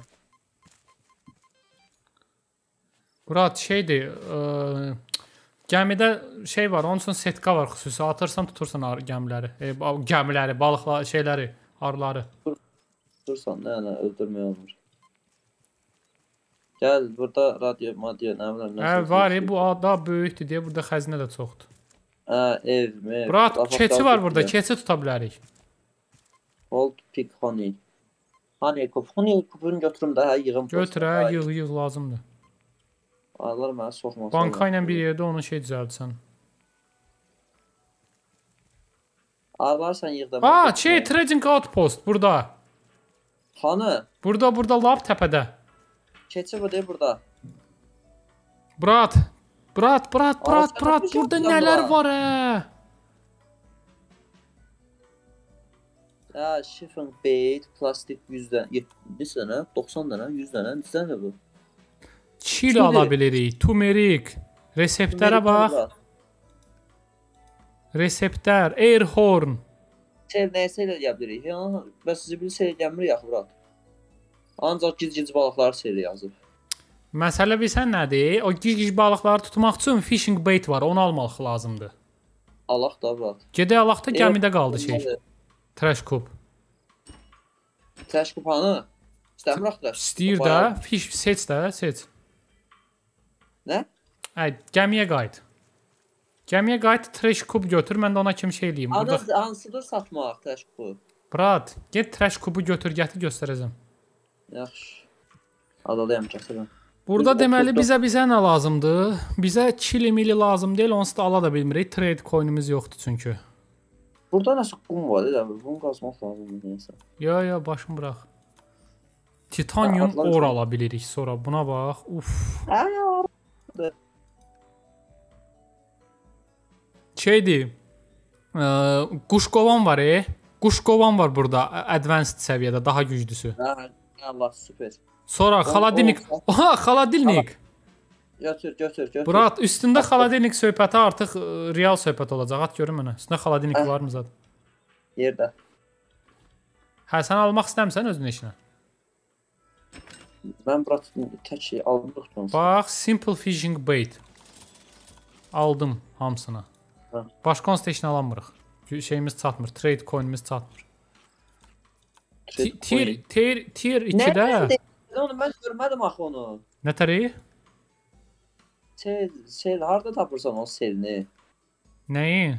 Murat şeydir, ə, gəmidə şey var, onun üçün setka var xüsusi. Atırsan, tutursan gəmiləri, e, gəmiləri, balıqları, şeyləri, arıları. Dur, dursan, nə, nə, öldürmək olmur. Gəl, burada radio, madyo, nə biləm. Hə, var, e, bu ada böyükdür deyə burada xəzinə də çoxdur. Hə, ev, ev. Murat, keçi var burada, keçi tuta bilərik. Hold pick honey. Honey kup, honey kupunu götürüm də, hə, yığım. Götür, hə, yığ, yığ, lazımdır. Arılar mənə soxmasın. Banka ilə bir yerdə onu şey düzəltsən. Arılar sən yığ da. Aa, şey, trading outpost burada. Hanı? Burada, burada, lap təpədə. Keçi bu deyil burada. Murat, Murat, Murat, Murat, Murat, burada nələr var, hə? Ya, shipping bait, plastik yüz dənə, neçə dənə, doxsan dənə, yüz dənə, neçə dənə bu? Çil ala bilirik, tumerik, reseptlərə bax. Reseptlər, air horn. Sel nəyəsə eləyə bilirik. Ya, bəs sizi bir sel gəlmir yaxı, Murat. Ancaq gic-gic balıqları sel yazıb. Məsələ bilsən nədir? O gic-gic balıqları tutmaq üçün fishing bait var, onu almaq lazımdır. Alaq da, Murat. Gedək alaq da gəmidə qaldı şey. Trash cup. Trash cup hanı? İstəmirək trash. İstəyir də, fish seç də, seç. Nə? Hə, gəmiyə qayıt. Gəmiyə qayıt, trash cup götür, mən də ona kimi şey eləyim. Burada hansıdır satmaq trash cupu? Brat, get trash cupu götür, gətir göstərəcəm. Yaxşı. Adalıyam gətirəm. Burada deməli bizə bizə nə lazımdır? Bizə çili mili lazım deyil, onsuz da ala da bilmirik. Trade coinimiz yoxdur çünki. Burada nəsə qum var, elə bunu qazmaq lazımdır nəyəsə. Yo, yo, başım bıraq. Titanium or ala bilirik sonra. Buna bax. Uf. Şeydir. E, quşqovan var, e. Quşqovan var burada. Advanced səviyyədə, daha güclüsü. Hə, Allah, süper. Sonra xaladilnik. Oha, xaladilnik. Götür, götür, götür. Murat, üstündə xaladilnik söhbəti artıq ə, real söhbət olacaq. At görüm mənə. Üstündə xaladilnik var mı zət? Yerdə. Hə, sən almaq istəmirsən özünün işinə? Mən Murat tək şey almırıq. Bax, simple fishing bait. Aldım hamısını. Hə. Başqa onsuz da işini alamırıq. Şeyimiz çatmır, trade coinimiz çatmır. Tier tier tier ikidə. Nə? Onu mən görmədim axı onu. Nə təri? Sel, sel harda tapırsan o selini? Nəyi?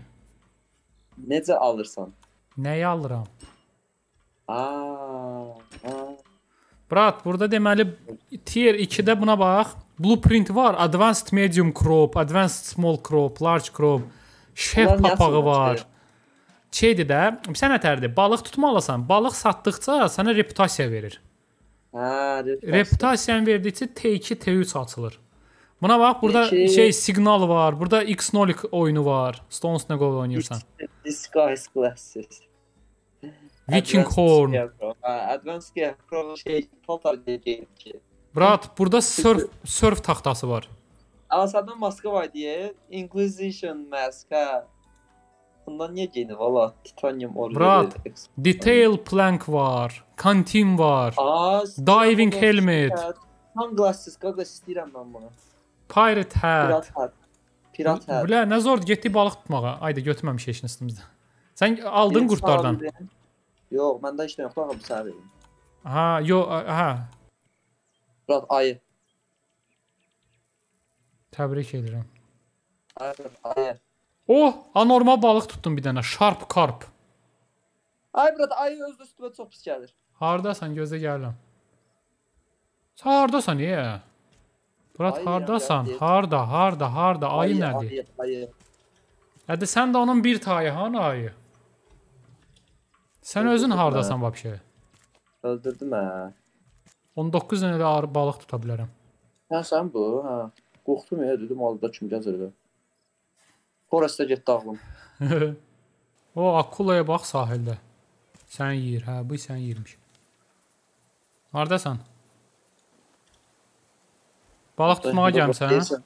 Necə alırsan? Nəyi alıram? Aa, aa. Brat, burada deməli tier ikidə buna bax. Blueprint var. Advanced medium crop, advanced small crop, large crop. Şef Bunlar nə papağı yazılır var. ki? Şeydir də, sən nətərdir? Balıq tutmalısan. Balıq satdıqca sənə reputasiya verir. Hə, Reputasiyanı verdikcə T iki, T üç açılır. Buna bax, burada Peki. şey signal var. Burada X-Nolik oyunu var. Stones ne gol oynayırsan. Disguise Glasses. Viking Advanced Horn. Scarecrow. Ha, Advanced Scarecrow şey paltar diyeceğim ki. Brat, burada surf surf taxtası var. Asadan maska var diye. Inquisition mask ha. Bundan niye giyini valla? Titanium orijinal. Brat, detail plank var. Kantin var. Aa, Diving helmet. Sunglasses, qaqas istəyirəm mən bunu. Pirate hat. Pirat hat. Pirat hat. Bilə, nə zor getdi balıq tutmağa. Ayda götürməmiş heç üstümüzdə. Sən aldın qurtlardan. Yox, məndə heç nə yoxdur, ağa bu sənə verim. Ha, yo, ha. Pirat ayı. Təbrik edirəm. Ayı, ayı. Oh, anormal balıq tutdum bir dənə. Sharp carp. Ay Pirat, ayı özü də üstümə çox pis gəlir. Hardasan, gözə gəlirəm. Sən hardasan, niyə? Brat, Ayı hardasan? ya, Harda, harda, harda? Ayı nədir? Ayı, ayı. Hədə sən də onun bir tayı, hanı ayı? Sən özün Öldürdüm hardasan vəbşə? Öldürdüm hə. on doqquz dənə də arı balıq tuta bilərəm. Hə, sən bu, hə. Qorxdum ya, dedim, alıda kim gəzirdi. Forestə getdi ağlım. O, akulaya bax sahildə. Sən yeyir, hə, bu sən yeyirmiş. Hardasan? Balıq tutmağa gəlmişsən?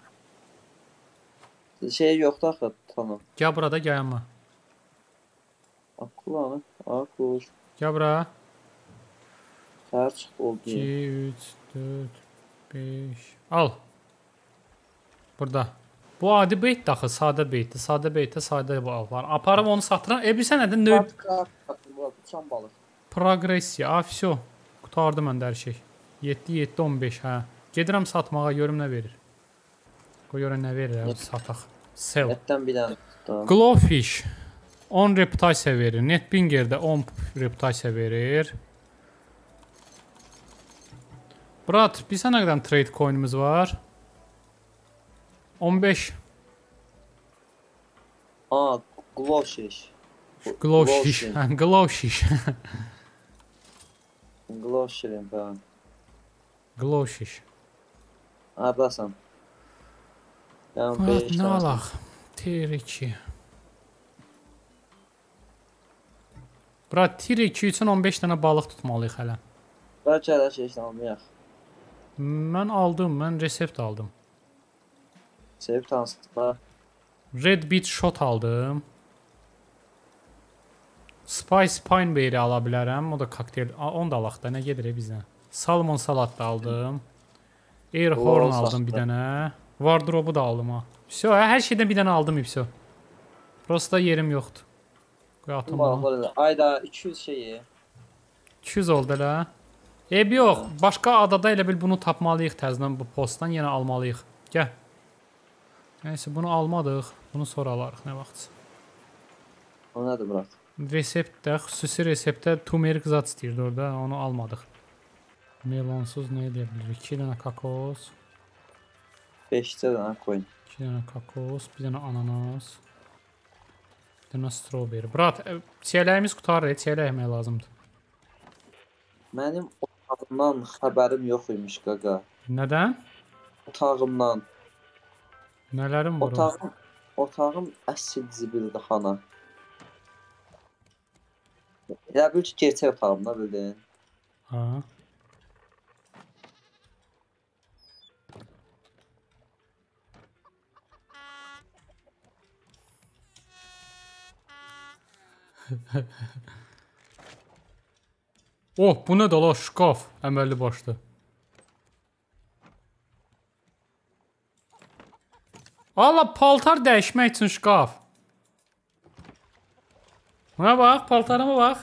Şey yoxdur axı, tanım. Gəl burada, gəlmə. Akulanı, akuş. Gəl bura. Səhər çıxdı oldu. iki, üç, dörd, beş. Al. Burada. Bu adi beytdir axı, sadə beytdir. Sadə beytdə sadə balıq var. Aparıb onu satıram. E, bilsən nədir? Növ... Uçan balıq. Progressiya. A, vəsə. Qutardı məndə hər şey. yeddi, yeddi, on beş, hə. Gedirəm satmağa, görüm nə verir. Qoy görən nə verir, hə, sataq. Sell. Etdən bir dənə tutdu. Glowfish on reputasiya verir. Netbinger'də on reputasiya verir. Brat, bilsən nə qədər trade coin'imiz var? on beş. Aa, glowfish. Glowfish. Glowfish. Glowfish ben. Glowfish. Hardasan? Yəni Brat, beş nə dənə. alaq? Tier iki. Brat, tier iki üçün on beş dənə balıq tutmalıyıq hələ. Bəlkə hələ şey işte almayaq. Mən aldım, mən resept aldım. Sevib tanısıqlar. Red Beat Shot aldım. Spice Pineberry ala bilərəm. O da kokteyl. Onu da alaq da. Nə gedir bizdən? Salmon salat da aldım. Air Oo, horn aldım saxta. bir dənə. Wardrobe da aldım ha. Всё, hər şeydən bir dənə aldım hepsi. Prosta yerim yoxdur. Qoy atım bunu. Balıqlar ayda iki yüz şeyi. iki yüz oldu elə. Eb yox. Başqa adada elə bil bunu tapmalıyıq təzədən bu postdan yenə almalıyıq. Gəl. Nəysə bunu almadıq. Bunu sonra alarıq nə vaxt. O nədir Murat? Reseptdə, xüsusi reseptdə turmerik zat istəyirdi orada, onu almadıq. Melonsuz nə edə bilirik? iki dənə kakos, beşcə dənə koyun. iki dənə kakos, bir dənə ananas, bir dənə strawberry. Brat, çiyələyimiz qutarır, çiyələ yemək lazımdır. Mənim otağımdan xəbərim yox imiş qaqa. Nədən? Otağımdan. Nələrim var? Otağım, otağım əsl zibildir xana. Elə bil ki, gerçək otağımda bildin. Ha. Oh, bu nə də la şkaf, əməlli başlı. Allah, paltar dəyişmək üçün şkaf. Buna bax, paltarıma bax.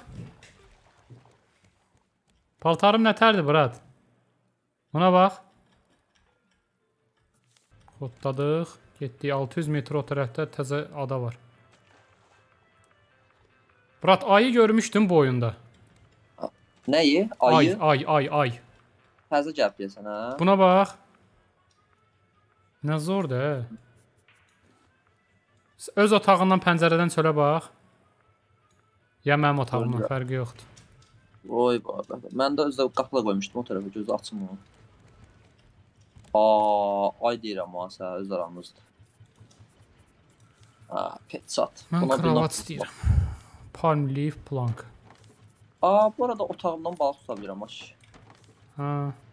Paltarım nətərdir, brat? Buna bax. Xodladıq. Getdik, altı yüz metr o tərəfdə təzə ada var. Brat, ayı görmüşdüm bu oyunda. Nəyi? Ay, Ayı? ay, ay, ay. Təzə gəlib deyəsən, hə? Buna bax. Nə zordur, hə? Öz otağından pəncərədən çölə bax. Ya mənim otağımdan fərqi yoxdur. Oy baba. Mən də özdə qapıla qoymuşdum o tərəfə, gözü açım o. Aa, ay deyirəm ha, sən öz aramızdır. Ha, pet sat. Mən kravat istəyirəm. Palm leaf plank. Aa, bu arada otağımdan balıq tuta bilirəm aş. Ha.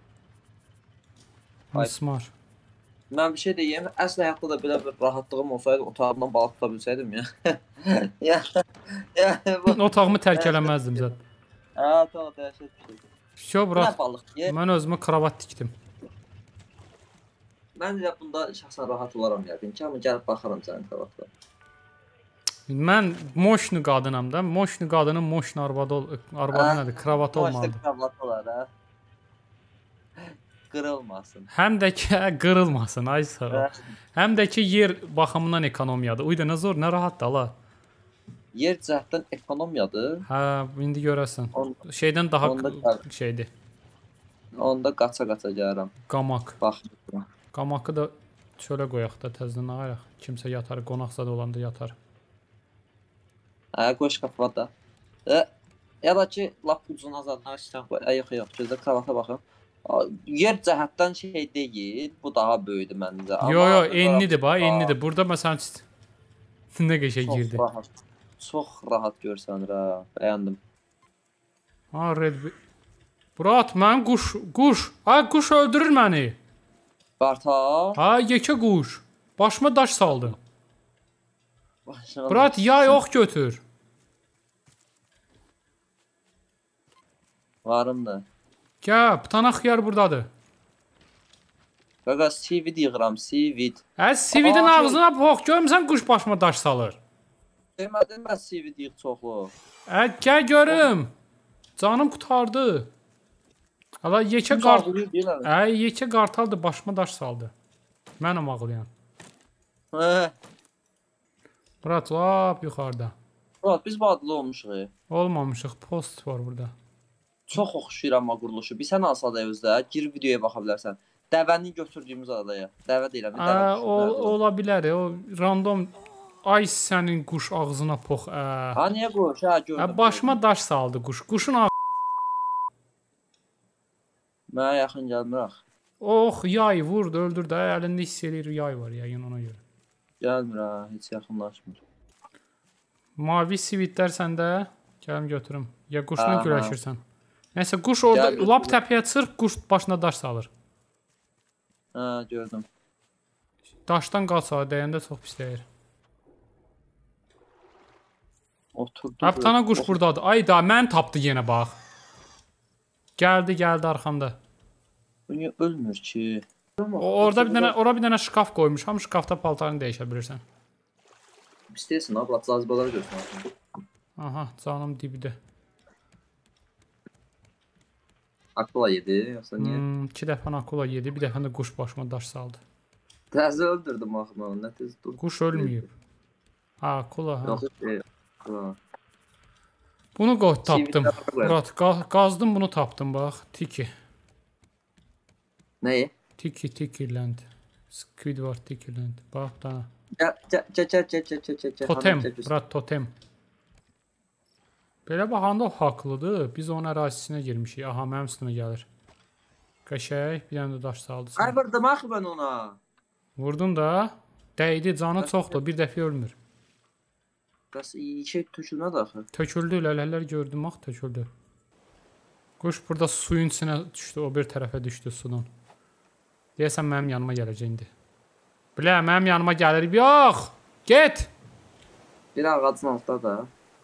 Mismar. Mən bir şey deyim, əsl həyatda da belə bir rahatlığım olsaydı, otağımdan balıq tuta bilsəydim ya. ya, ya bu... Otağımı tərk eləməzdim zət. Hə, tamam, dəhşət bir şey. Şo, bura. Nə balıq ye? Mən özümə kravat tikdim. Mən də bunda şəxsən rahat olaram yəqin ki, amma gəlib baxaram sənin kravatlara. Mən moşnu qadınam da. Moşnu qadının moşnu arvadı ol, arvadı nədir? Kravatı olmalıdır. Moşnu kravat olar ha. Qırılmasın. Həm də ki, qırılmasın, ay sağ ol. Həm də ki, yer baxımından ekonomiyadır. Uyda nə zor, nə rahatdır ala. Yer cəhətdən ekonomiyadır. Hə, indi görəsən. On, şeydən daha şeydir. Onda qaça-qaça gəlirəm. Qamaq. Bax. Qamaqı da çölə qoyaq da təzədən ayıraq. Kimsə yatar, qonaqsa da olanda yatar. Hə, qoş qapıva da. E, ya da ki, lap ucuna zadına istəyən qoy. Ə, yox, yox, gözlə kravata baxın. Yer cəhətdən şey deyil, bu daha böyüdür məncə. Yo, yo, enlidir bax, enlidir. Burada məsələn nə qəşəng girdi. Çox rahat, çox rahat görsənir ha, bəyəndim. Ha, red. Murat, mən quş, quş. Ha, quş öldürür məni. Qartal. Ha, yekə quş. Başıma daş saldı. Murat, yay ox götür. Varım da. Gəl, butana xiyar buradadır. Qaqa, sivid yığıram, sivid. Hə, sividin ağzına pox, görmüsən quş başıma daş salır. Demədim mən sivid yığ çoxlu. Hə, gəl görüm. Canım qutardı. Hala yekə qart. Hə, yekə qartaldı, başıma daş saldı. Mənəm ağlayan. Hə. Murat, lap yuxarıda. Murat, biz badlı olmuşuq. Olmamışıq, post var burada. Çox oxşuyuram ma quruluşu. Bir sən alsa da özdə, gir videoya baxa bilərsən. Dəvəni götürdüyümüz adaya. Dəvə deyirəm, dəvə. Hə, o ola bilər, o random. Ay sənin quş ağzına pox. Ha, niyə quş? Hə, gördüm. Hə, başıma daş saldı quş. Quşun ağ... Mənə yaxın gəlmirək. Ox, yay vurdu, öldürdü. Əlində hiss eləyir, yay var yayın ona görə. Gəlmir ha, heç yaxınlaşmır. Mavi sivitlər səndə. Gəlim götürüm. Ya quşla güləşirsən. Nəysə, quş orada Gəl, lap təpəyə çıxır, quş başına daş salır. Hə, gördüm. Daşdan qaça, dəyəndə çox pis dəyir. Oturdu. Hə, bir tane quş buradadır. Ay da, mən tapdı yenə bax. Gəldi, gəldi arxamda. Bu niyə ölmür ki? O, orada bir dənə, ora bir dənə şkaf qoymuşam, şkafda paltarını dəyişə bilirsən. İstəyirsən, abla, cazibələri görsün. Aha, canım dibdə. Akula yedi, yoxsa niyə? Hmm, iki dəfə akula yedi, bir dəfə də quş başıma daş saldı. Təzə öldürdüm axı, nə tez dur. Quş ölməyib. Ha, akula, ha. Yox, e, akula. Bunu qoy, tapdım. Murat, qazdım, bunu tapdım, bax. Tiki. Nəyi? Tiki, Tikiland. Squidward Tikiland. Bax, da. Gəl, gəl, gəl, gəl, gəl, gəl, gəl. Totem, Murat, totem. Belə baxanda o haqlıdır. Biz onun ərazisinə girmişik. Aha, mənim üstümə gəlir. Qəşək, bir dənə də daş saldı. Ay, vurdum axı mən ona. Vurdun da. Dəydi, canı çoxdur. Bir dəfə ölmür. Bəs şey tökülmədi axı. Töküldü, lələklər gördüm, ax, töküldü. Quş burada suyun içinə düşdü, o bir tərəfə düşdü sudan. Deyəsən, mənim yanıma gələcək indi. Bilə, mənim yanıma gəlir. Yox! Get! Bir ağacın altda da.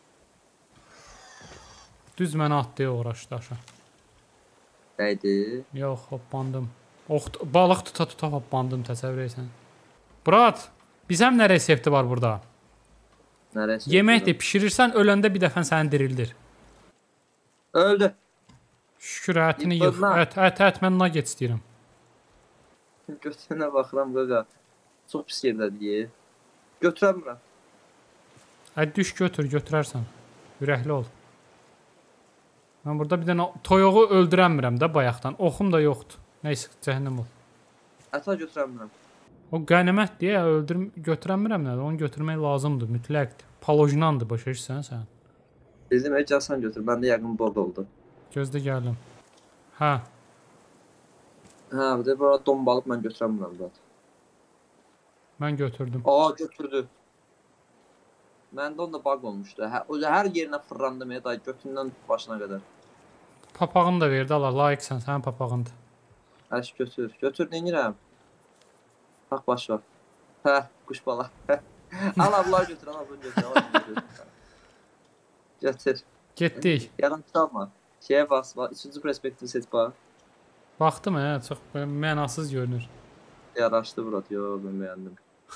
Düz mənə atdı uğraş daşa. Dəydi. Yox, hoppandım. Ox, balıq tuta-tuta hoppandım, təsəvvür etsən. Murat, bizəm nə resepti var burada? Nə resepti? Yeməkdir, pişirirsən, öləndə bir dəfən səni dirildir. Öldü. Şükür, ətini yığ. Ət, ət, ət, mən nugget istəyirəm. Götürənə baxıram, qaqa. Çox pis yerlədir. Götürəmirəm. Ə, düş götür, götürərsən. Ürəkli ol. Mən burada bir dənə toyuğu öldürəmirəm də bayaqdan. Oxum da yoxdur. Nəysə, cəhənnəm ol. Əta götürəmirəm. O qənimətdir ya, öldürüm götürəmirəm nədir? Onu götürmək lazımdır, mütləqdir. Palojnandır, başa düşürsən sən? Dedim, əcəl sən götür. Məndə yəqin bol oldu. Gözdə gəldim. Hə. Hə, bir də burada don balıq mən götürəmirəm zaten. Mən götürdüm. Aa, götürdü. Məndə onda bug olmuşdu. Hə, o hər yerinə fırlandım ya, dayı götündən başına qədər. Papağını da verdi, Allah, layiqsən, sənin papağındır. Əş götür. Götür, neynirəm? Bax, baş var. Hə, quş bala. Al, ablar götür, al, ablar götür, al, ablar götür. Götür. Getdik. Yadan çalma. Şeyə bas, bas. Üçüncü perspektivi seç, bax. Baxdım, hə, çox mənasız görünür. Yaraşdı bura, yo, ben beğendim.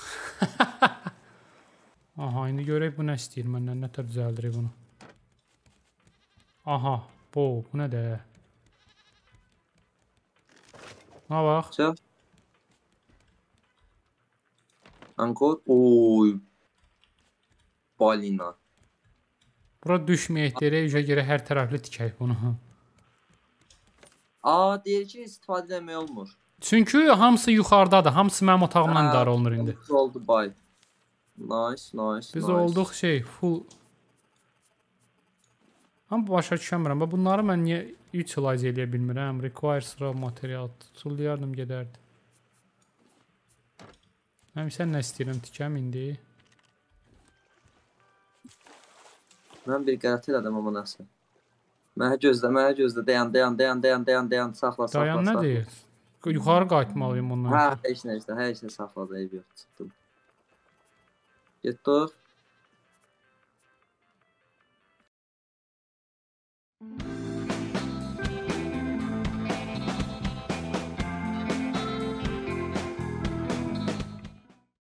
Aha, indi görək bu nə istəyir məndən, nə tər düzəldirik bunu. Aha, bu, bu nə də? Ha, bax. Çək. Ankor. Oy. Balina. Bura düşməyək deyək, üzə görə hər tərəfli tikək bunu. Aa, deyir ki, istifadə etmək olmur. Çünki hamısı yuxarıdadır, hamısı mənim otağımdan idarə olunur indi. Biz oldu, bay. Nice, nice, Biz nice. olduq şey, full... Amma başa düşəmirəm, bunları mən niyə utilize eləyə bilmirəm? Requires raw material, tutuluyardım, gedərdi. Mən sən nə istəyirəm, tikəm indi? Mən bir qələt elədim, amma nəsə. Mənə gözlə, mənə gözlə, dayan, dayan, dayan, dayan, dayan, dayan, saxla, saxla, dayan, nə deyir? Yuxarı qayıtmalıyım ondan. Hə, heç nə, heç nə, hər şey saxladı, eyb yox, çıxdım. Getdik.